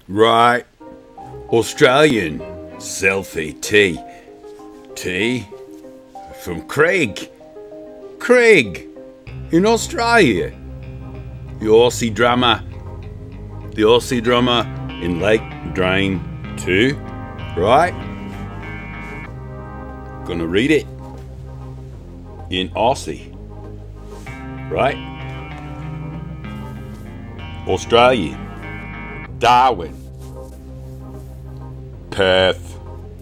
Right. Australian SelfiE tea. Tea from Craig. Craig in Australia. The Aussie drummer. The Aussie drummer in Drain2. Right? Gonna read it in Aussie. Right? Australia. Darwin. Perth.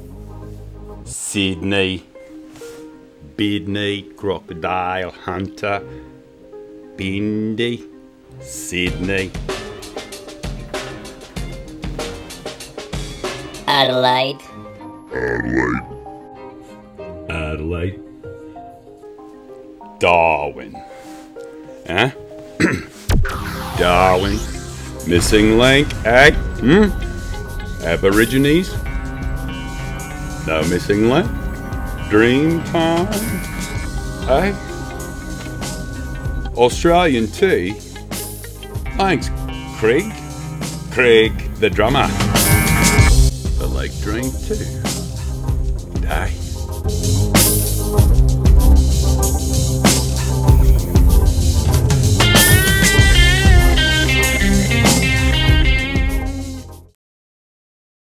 Sydney. Bidney. Crocodile Hunter. Bindi. Sydney. Adelaide. Adelaide. Darwin. Huh? Darwin. Missing link, eh? Aborigines? No missing link? Dream time? Eh? Australian tea? Thanks, Craig. Craig, the drummer. For Drain2. Die.